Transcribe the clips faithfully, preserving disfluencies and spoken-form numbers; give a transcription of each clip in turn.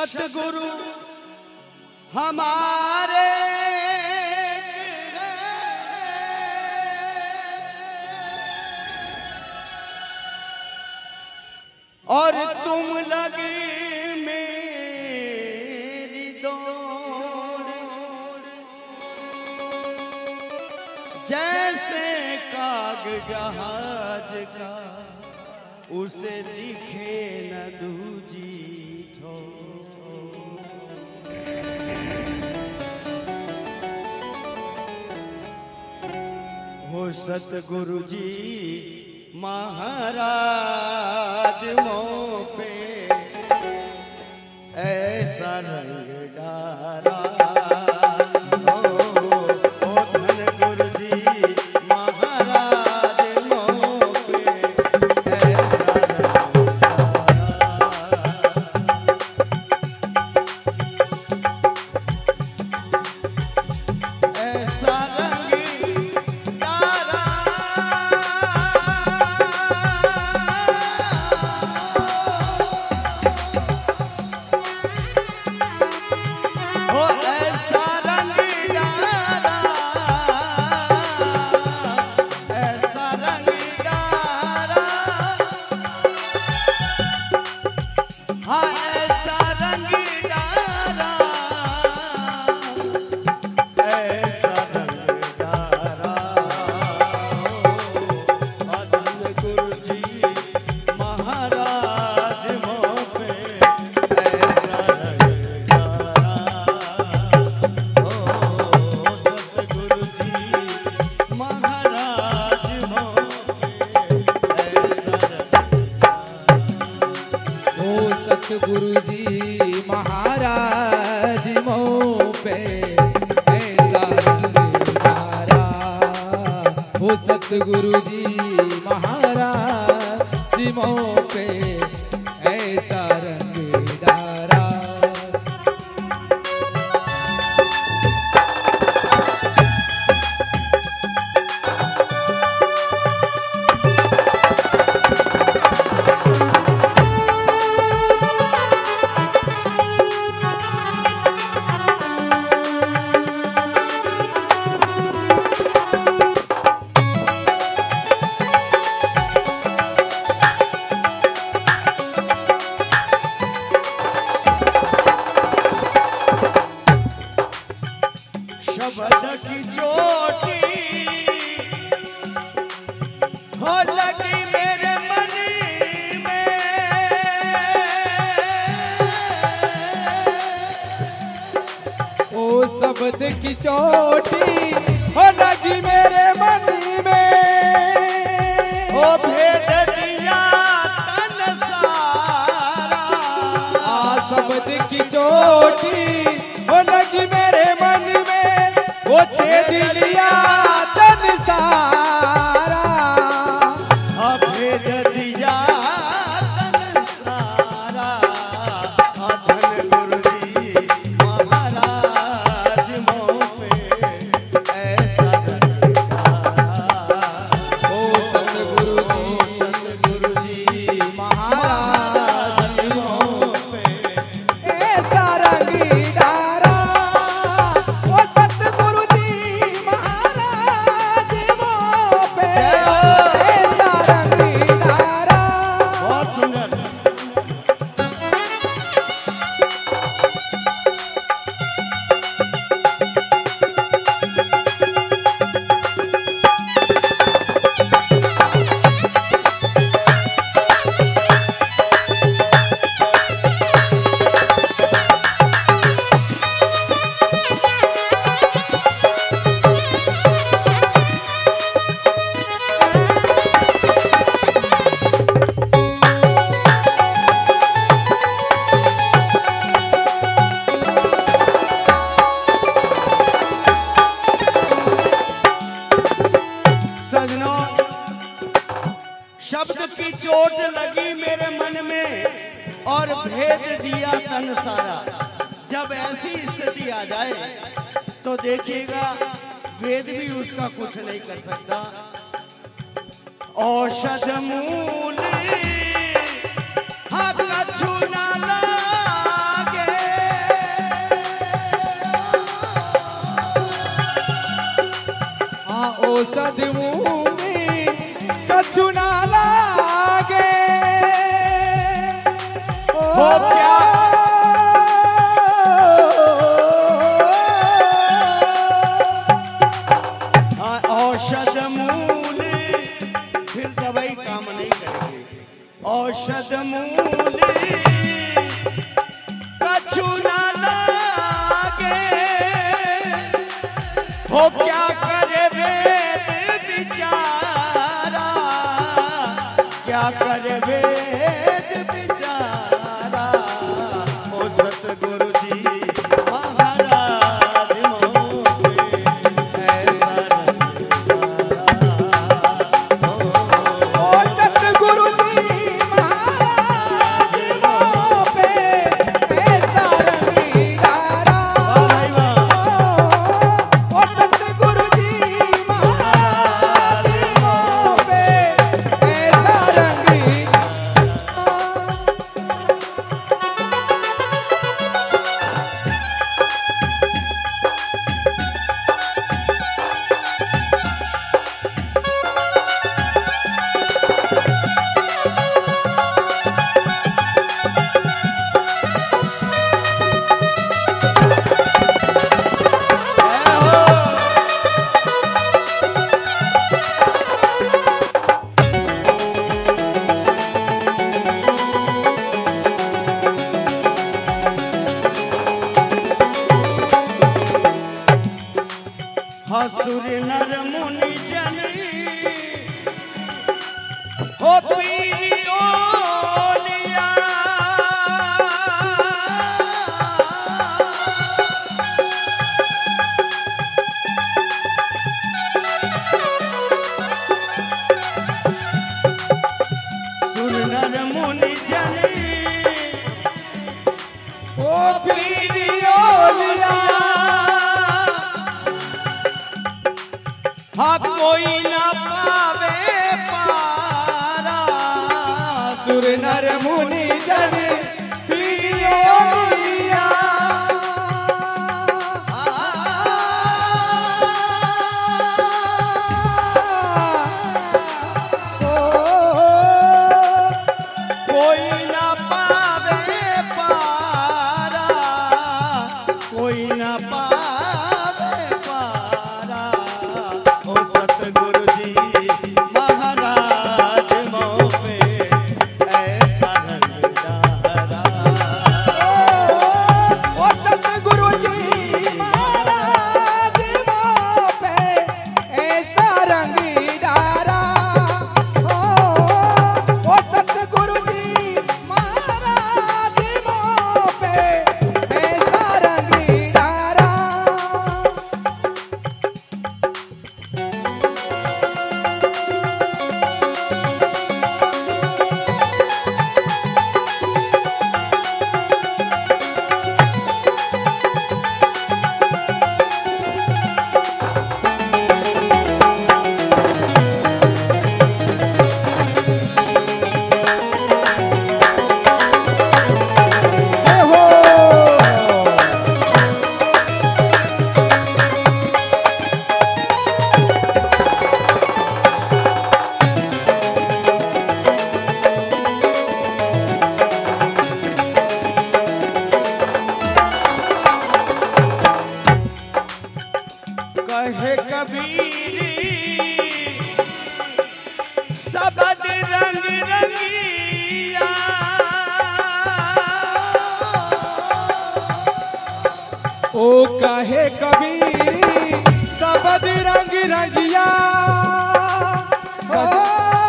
सतगुरु हमारे और तुम लगी मेरी दौड़, जैसे काग जहाज का उसे दिखे न दूजी हो सतगुरु जी महाराज मों पे ऐसा रंग डाला हो, ओ धन गुरु जी महाराज मों पे ऐसा रंग डाला, ऐसा रंग गुरु जी महाराज मों पे ऐसा रंग डाला हो, सतगुरु जी महाराज मों पे ऐसा रंग डाला। शब्द की चोटी हो लगी मेरे मन में, ओ शब्द की चोटी हो लगी मेरे मन में, हो भेद दिया तन सारा, आ शब्द की चोटी हो लगी मेरे मन में, वो छेद लिया तन सारा, भेद दिया तन सारा, धन गुरु जी महाराज मों पे ऐसा रंग डाला, ओ सतगुरु जी सतगुरु जी महाराज मों पे ऐसा रंग डाला, ओ सतगुरु जी महाराज मों पे ऐसा रंग डाला। बहुत सुंदर। शब्द की चोट लगी मेरे मन में और भेद दिया तन सारा। जब ऐसी स्थिति आ जाए तो देखिएगा वेद भी उसका कुछ नहीं कर सकता। औषध मूल हाथ कछु न लागे, बदमूंगी कछु ना लागे हो क्या औषध मूल फिर दवाई काम नहीं करेगी। औषध मूल कछु ना लागे हो क्या करे वेद बिचारा क्या करे वेद बिचारा ओ सतगुरु जी महाराज मोहे ऐसा ओ सतगुरु जी महाराज मोह पे ऐसा रंगीला ओ सतगुरु जी महाराज मोह पे ऐसा रंगीला हसुर नर मुनि जन हो पीरियो लिया सुर नर मुनि जन ओ पीरियो लिया हाँ कोई ना पावे पारा सुर नर मुनि जन पीरियो लिया कोई ना पावे पारा कोई ना पावे पारा ओ सतगुरु जी महाराज मोह पे ऐसा रंगदारा ओ सतगुरु जी महाराज मोह पे ऐसा रंगीदारा ओ सतगुरु जी महाराज मोह पे ऐसा रंगीदारा हे हो कहे कबीर सबद रंग रंगिया ओ कहे कबीर सबद रंग रंगिया ओ,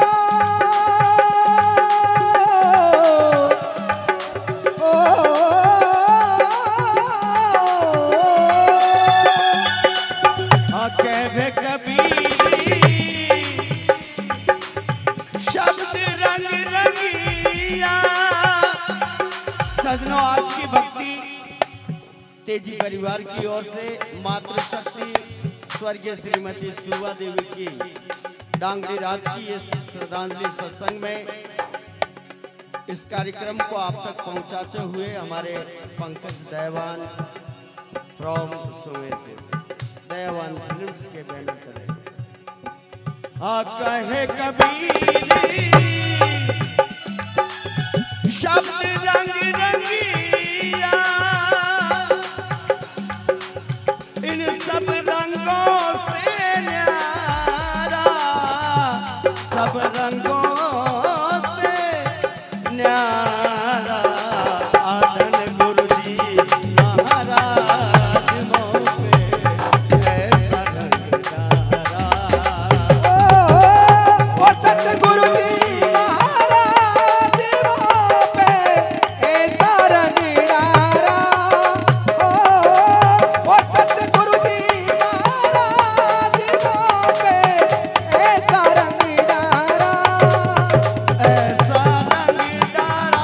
हाँ कहे कबीर शब्द रंग रंगिया। सजनों आज की भक्ति तेजी परिवार की ओर से मातृशक्ति स्वर्गीय श्रीमती सुवा देवी की डांगरी रात की इस श्रद्धांजलि सत्संग में इस कार्यक्रम को आप तक पहुंचाते हुए हमारे पंकज दयावान फ्रॉम सुवेत दयावान फिल्म्स के बैनर तले आ कहे कबीर शब्द रंग रंगिया इन सब रंगों से न्यारा सब रंगों से न्यारा आदन गुरु जी महाराज मोह पे ऐसा रंग डारा। ओ सतगुरु जी महाराज मोह पे ऐसा रंग डारा। ओ ओ सतगुरु जी महाराज मोह पे ऐसा रंग डारा। ऐसा रंग डारा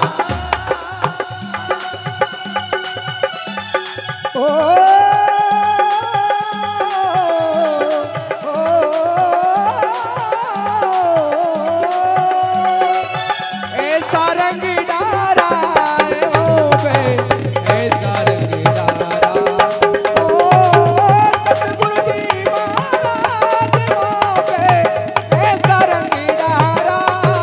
ओ ऐसा रंग डारा ओ बे ऐसा रंग डारा। ओ सतगुरु जी महाराज मोह पे ऐसा रंग डारा।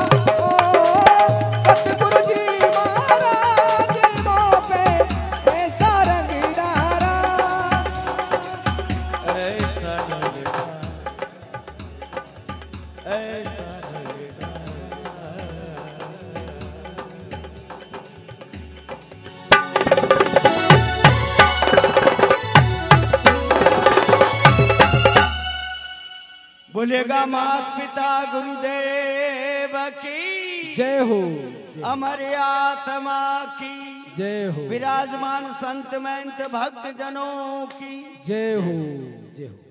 ओ सतगुरु जी महाराज मोह पे ऐसा रंग डारा। ऐसा रंग डारा ऐसा रंग डारा। बोलेगा मात पिता गुरुदेव की जय हो अमर आत्मा की जय हो विराजमान संत महंत भक्त जनों की जय हो जय हो।